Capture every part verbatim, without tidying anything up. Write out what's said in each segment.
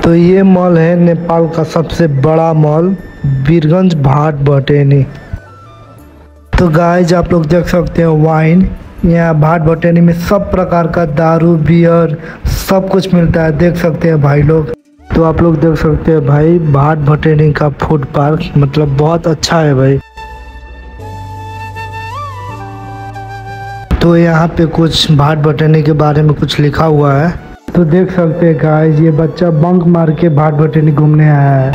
तो ये मॉल है नेपाल का सबसे बड़ा मॉल वीरगंज भाट भटेनी। तो गाइज आप लोग देख सकते हैं वाइन, यहाँ भाट भटेनी में सब प्रकार का दारू बियर सब कुछ मिलता है, देख सकते हैं भाई लोग। तो आप लोग देख सकते हैं भाई भाट भटेनी का फूड पार्क मतलब बहुत अच्छा है भाई। तो यहाँ पे कुछ भाट भटेनी के बारे में कुछ लिखा हुआ है, तो देख सकते हैं गाइस ये बच्चा बंक मार के भाट भटेनी घूमने आया है।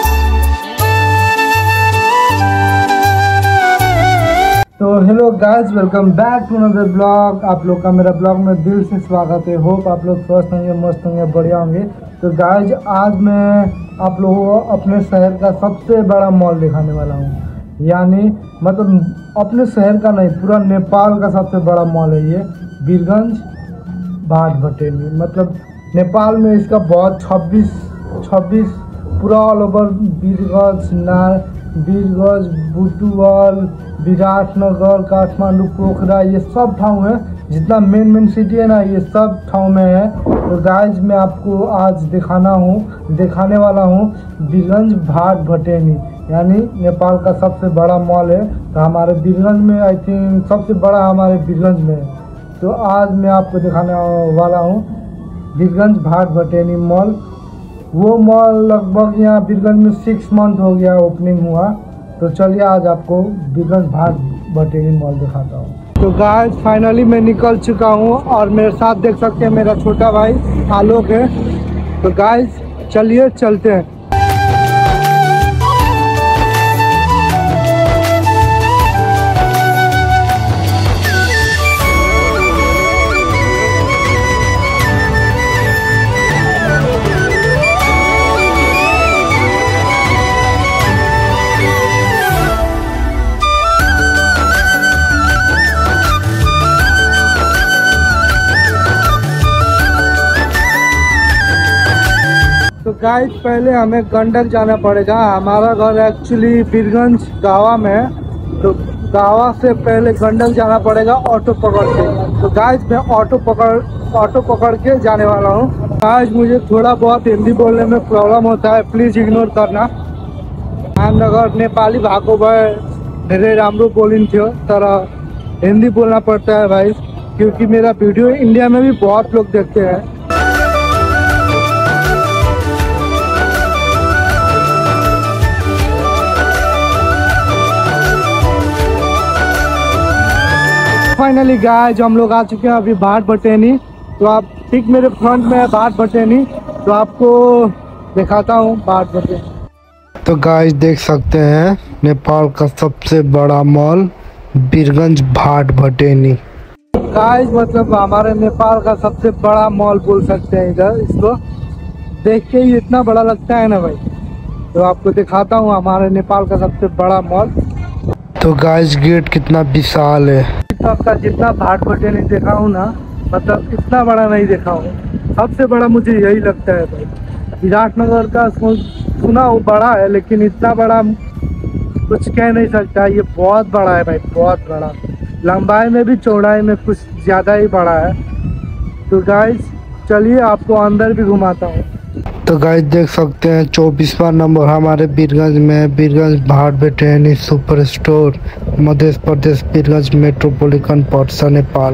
तो hello guys, welcome back to another blog. आप लोग का मेरा ब्लॉग में दिल से स्वागत है। होप आप लोग स्वस्थ होंगे, मस्त होंगे, बढ़िया होंगे। तो गाइस आज मैं आप लोगों को अपने शहर का सबसे बड़ा मॉल दिखाने वाला हूँ, यानी मतलब अपने शहर का नहीं पूरा नेपाल का सबसे बड़ा मॉल है ये वीरगंज भाट भटेनी। मतलब नेपाल में इसका बहुत छब्बीस छब्बीस पूरा ऑल ओवर वीरगंज ना वीरगंज बुटुवल विराटनगर काठमांडू पोखरा ये सब ठाव है, जितना मेन मेन सिटी है ना ये सब ठाव में है। तो गाइज मैं आपको आज दिखाना हूँ दिखाने वाला हूँ वीरगंज भाट भटेनी, यानी नेपाल का सबसे बड़ा मॉल है। तो हमारे वीरगंज में आई थिंक सबसे बड़ा हमारे वीरगंज में है। तो आज मैं आपको दिखाने वाला हूँ वीरगंज भाट भटेनी मॉल। वो मॉल लगभग यहाँ वीरगंज में सिक्स मंथ हो गया ओपनिंग हुआ। तो चलिए आज आपको वीरगंज भाट भटेनी मॉल दिखाता हूँ। तो गाइस फाइनली मैं निकल चुका हूँ और मेरे साथ देख सकते हैं मेरा छोटा भाई आलोक है। तो गाइस चलिए चलते हैं। तो गाइस पहले हमें गंडक जाना पड़ेगा। हमारा घर एक्चुअली वीरगंज गावा में है, तो गावा से पहले गंडक जाना पड़ेगा ऑटो पकड़ के। तो गाइस मैं ऑटो पकड़ ऑटो पकड़ के जाने वाला हूँ। गाइस मुझे थोड़ा बहुत हिंदी बोलने में प्रॉब्लम होता है, प्लीज़ इग्नोर करना। हम अगर नेपाली भाको भाई मेरे रामरू बोलिन थियो तर हिंदी बोलना पड़ता है भाई, क्योंकि मेरा वीडियो इंडिया में भी बहुत लोग देखते हैं। फाइनली गाइस हम लोग आ चुके हैं अभी भाट भटेनी। तो आप ठीक मेरे फ्रंट में है भाट भटेनी, तो आपको दिखाता हूँ भाट भटेनी। तो गाइस देख सकते हैं नेपाल का सबसे बड़ा मॉल वीरगंज भाट भटेनी। गाइस मतलब हमारे नेपाल का सबसे बड़ा मॉल बोल सकते हैं इधर, इसको देख के ही इतना बड़ा लगता है ना भाई। तो आपको दिखाता हूँ हमारे नेपाल का सबसे बड़ा मॉल। तो गाइस गेट कितना विशाल है। का जितना भाट भटेनी देखा हूँ ना, मतलब इतना बड़ा नहीं देखा हूँ। सबसे बड़ा मुझे यही लगता है भाई। विराटनगर का सुना वो बड़ा है, लेकिन इतना बड़ा कुछ कह नहीं सकता। ये बहुत बड़ा है भाई, बहुत बड़ा। लंबाई में भी चौड़ाई में कुछ ज़्यादा ही बड़ा है। तो गाइस चलिए आपको अंदर भी घुमाता हूँ। तो गाइस देख सकते हैं चौबीसवां नंबर हमारे वीरगंज में Birgunj Bhat Bhateni super store, Madhya Pradesh Birgunj metropolitan पार्षद नेपाल।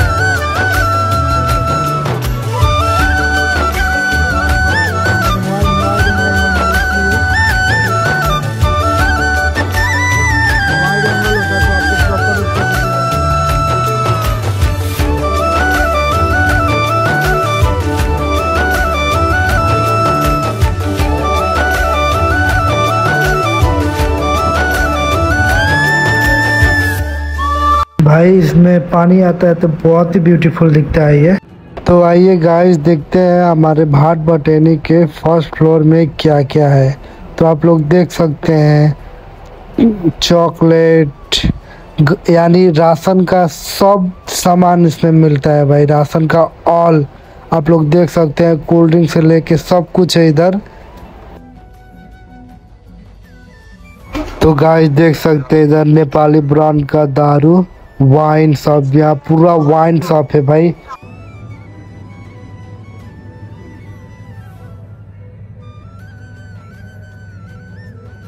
भाई इसमें पानी आता है तो बहुत ही ब्यूटीफुल दिखता है ये। तो आइए गाइस देखते हैं हमारे भाट भटेनी के फर्स्ट फ्लोर में क्या क्या है। तो आप लोग देख सकते हैं चॉकलेट यानी राशन का सब सामान इसमें मिलता है भाई, राशन का ऑल। आप लोग देख सकते हैं कोल्ड ड्रिंक से लेके सब कुछ है इधर। तो गाइस देख सकते हैं इधर नेपाली ब्रांड का दारू वाइन शॉप, यहाँ पूरा वाइन शॉप है भाई।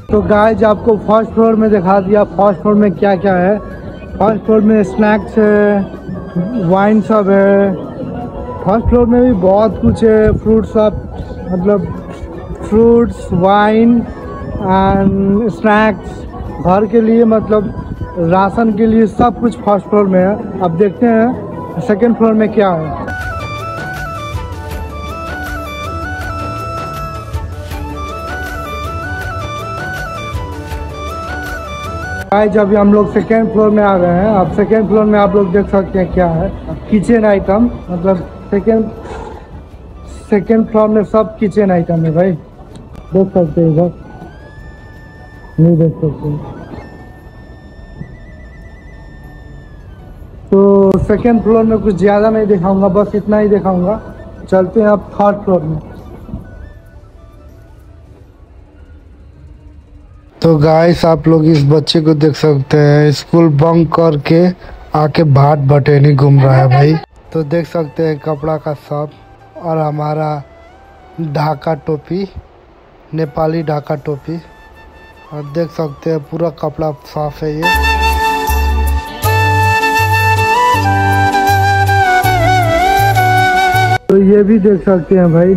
तो गाइज आपको फर्स्ट फ्लोर में दिखा दिया, फर्स्ट फ्लोर में क्या क्या है। फर्स्ट फ्लोर में स्नैक्स है, वाइन सब है। फर्स्ट फ्लोर में भी बहुत कुछ है, फ्रूट्स सब, मतलब फ्रूट्स, वाइन एंड स्नैक्स, घर के लिए मतलब राशन के लिए सब कुछ फर्स्ट फ्लोर में है। अब देखते हैं सेकंड फ्लोर में क्या है। गाइस अभी हम लोग सेकेंड फ्लोर में आ गए हैं। अब सेकेंड फ्लोर में आप लोग देख सकते हैं क्या है, किचन आइटम। मतलब सेकेंड सेकेंड फ्लोर में सब किचन आइटम है भाई, देख सकते हैं। इधर नहीं देख सकते। तो सेकेंड फ्लोर में कुछ ज़्यादा नहीं दिखाऊंगा, बस इतना ही दिखाऊंगा। चलते हैं अब थर्ड फ्लोर में। तो गाइस आप लोग इस बच्चे को देख सकते हैं, स्कूल बंक करके आके भाट बटेनी घूम रहा है भाई। तो देख सकते हैं कपड़ा का शॉप और हमारा ढाका टोपी, नेपाली ढाका टोपी। और देख सकते हैं पूरा कपड़ा साफ है ये। तो ये भी देख सकते हैं भाई।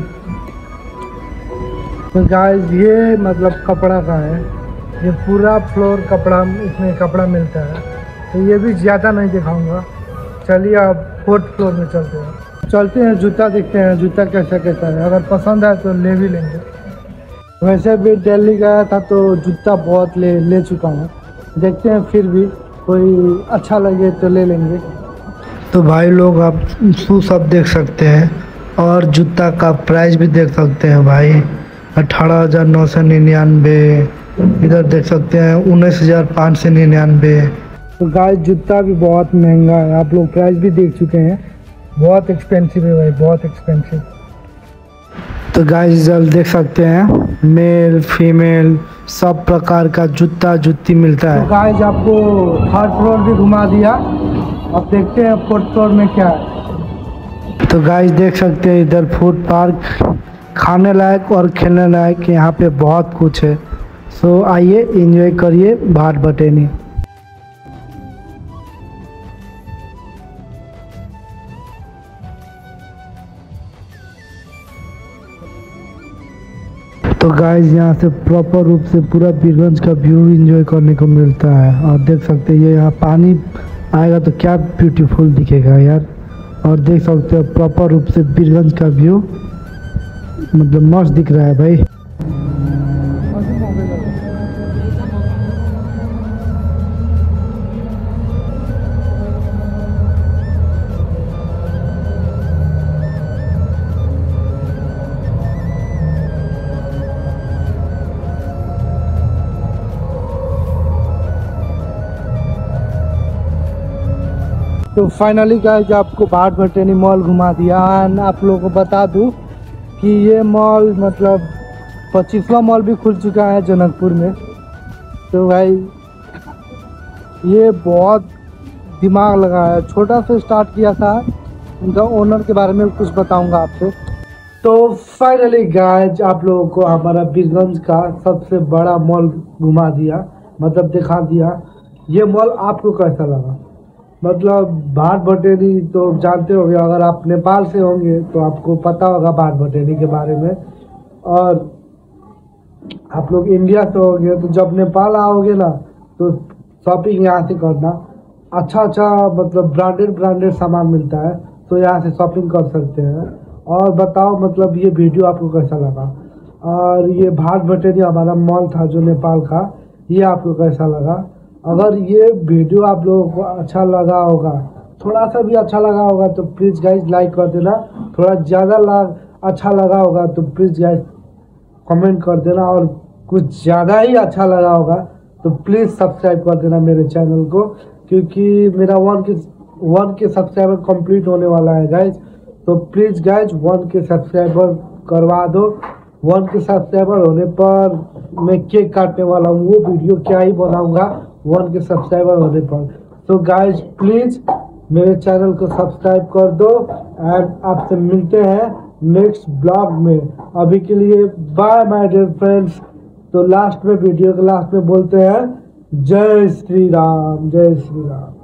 तो गाइस ये मतलब कपड़ा का है, ये पूरा फ्लोर कपड़ा, इसमें कपड़ा मिलता है। तो ये भी ज़्यादा नहीं दिखाऊंगा। चलिए अब फोर्थ फ्लोर में चलते हैं। चलते हैं जूता देखते हैं, जूता कैसा कैसा है। अगर पसंद आए तो ले भी लेंगे। वैसे भी दिल्ली गया था तो जूता बहुत ले ले चुका हूँ, देखते हैं फिर भी कोई अच्छा लगे तो ले लेंगे। तो भाई लोग आप शू सब देख सकते हैं और जूता का प्राइस भी देख सकते हैं भाई। अठारह हज़ार नौ सौ निन्यानवे, इधर देख सकते हैं उन्नीस हज़ार पाँच सौ निन्यानवे। तो गाइस जूता भी बहुत महंगा है, आप लोग प्राइस भी देख चुके हैं। बहुत एक्सपेंसिव है भाई, बहुत एक्सपेंसिव। तो गाइस इधर देख सकते हैं मेल फीमेल सब प्रकार का जूता जूती मिलता है। तो गाइस आपको थर्ड फ्लोर भी घुमा दिया। अब देखते हैं फोर्थ फ्लोर में क्या है। तो गाइस देख सकते हैं इधर फूड पार्क, खाने लायक और खेलने लायक यहाँ पे बहुत कुछ है। सो आइए एंजॉय करिए भाट बटेनी। तो गाइस यहाँ से प्रॉपर रूप से पूरा बीरगंज का व्यू एंजॉय करने को मिलता है। और देख सकते हैं ये यहाँ पानी आएगा तो क्या ब्यूटीफुल दिखेगा यार। और देख सकते हो प्रॉपर रूप से बीरगंज का व्यू, मतलब मस्त दिख रहा है भाई। तो फाइनली गाइस आपको भाट बटेनी मॉल घुमा दिया। एंड आप लोगों को बता दूं कि ये मॉल मतलब पच्चीसवां मॉल भी खुल चुका है जनकपुर में। तो भाई ये बहुत दिमाग लगाया, छोटा से स्टार्ट किया था। उनका ओनर के बारे में कुछ बताऊंगा आपको। तो फाइनली गाइस आप लोगों को हमारा बीरगंज का सबसे बड़ा मॉल घुमा दिया, मतलब दिखा दिया। ये मॉल आपको कैसा लगा? मतलब भाट बटेनी तो जानते होंगे, अगर आप नेपाल से होंगे तो आपको पता होगा भाट बटेनी के बारे में। और आप लोग इंडिया से होंगे तो जब नेपाल आओगे ना तो शॉपिंग यहाँ से करना। अच्छा अच्छा मतलब ब्रांडेड ब्रांडेड सामान मिलता है, तो यहाँ से शॉपिंग कर सकते हैं। और बताओ मतलब ये वीडियो आपको कैसा लगा? और ये भाट बटेनी हमारा मॉल था जो नेपाल का, ये आपको कैसा लगा? अगर ये वीडियो आप लोगों को अच्छा लगा होगा, थोड़ा सा भी अच्छा लगा होगा तो प्लीज़ गाइज लाइक कर देना। थोड़ा ज़्यादा लग अच्छा लगा होगा तो प्लीज़ गाइज कमेंट कर देना। और कुछ ज़्यादा ही अच्छा लगा होगा तो प्लीज़ सब्सक्राइब कर देना मेरे चैनल को, क्योंकि मेरा वन के वन के सब्सक्राइबर कंप्लीट होने वाला है गाइज। तो please guys one K subscriber करवा दो। वन के सब्सक्राइबर होने पर मैं केक काटने वाला हूँ, वो वीडियो क्या ही बनाऊँगा वन के सब्सक्राइबर होने पर। तो गाइज प्लीज़ मेरे चैनल को सब्सक्राइब कर दो। एंड आपसे मिलते हैं नेक्स्ट ब्लॉग में। अभी के लिए बाय माय डियर फ्रेंड्स, तो लास्ट में वीडियो के लास्ट में बोलते हैं जय श्री राम, जय श्री राम।